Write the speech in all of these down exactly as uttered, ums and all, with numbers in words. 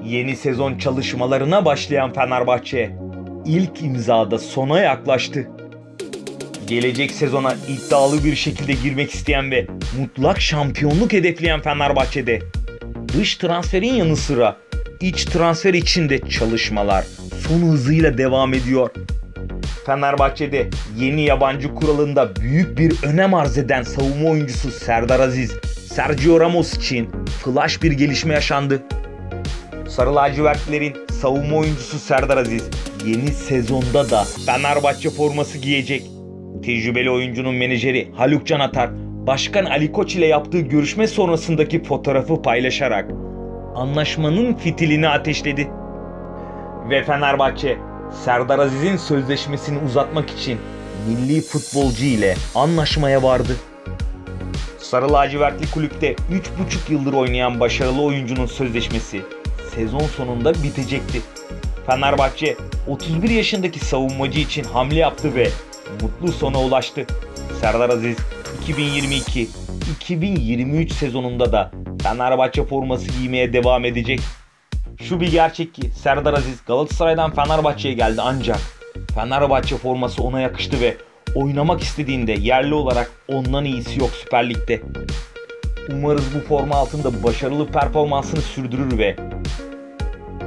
Yeni sezon çalışmalarına başlayan Fenerbahçe ilk imzada sona yaklaştı. Gelecek sezona iddialı bir şekilde girmek isteyen ve mutlak şampiyonluk hedefleyen Fenerbahçe'de dış transferin yanı sıra iç transfer için de çalışmalar son hızıyla devam ediyor. Fenerbahçe'de yeni yabancı kuralında büyük bir önem arz eden savunma oyuncusu Serdar Aziz, Sergio Ramos için flash bir gelişme yaşandı. Sarı lacivertlilerin savunma oyuncusu Serdar Aziz yeni sezonda da Fenerbahçe forması giyecek. Tecrübeli oyuncunun menajeri Haluk Can Atar, Başkan Ali Koç ile yaptığı görüşme sonrasındaki fotoğrafı paylaşarak anlaşmanın fitilini ateşledi. Ve Fenerbahçe, Serdar Aziz'in sözleşmesini uzatmak için milli futbolcu ile anlaşmaya vardı. Sarı lacivertli kulüpte üç buçuk yıldır oynayan başarılı oyuncunun sözleşmesi sezon sonunda bitecekti. Fenerbahçe otuz bir yaşındaki savunmacı için hamle yaptı ve mutlu sona ulaştı. Serdar Aziz iki bin yirmi iki iki bin yirmi üç sezonunda da Fenerbahçe forması giymeye devam edecek. Şu bir gerçek ki Serdar Aziz Galatasaray'dan Fenerbahçe'ye geldi ancak Fenerbahçe forması ona yakıştı ve oynamak istediğinde yerli olarak ondan iyisi yok Süper Lig'de. Umarız bu forma altında başarılı performansını sürdürür ve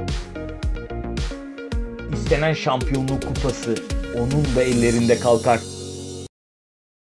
istenen şampiyonluk kupası onun da ellerinde kalkar.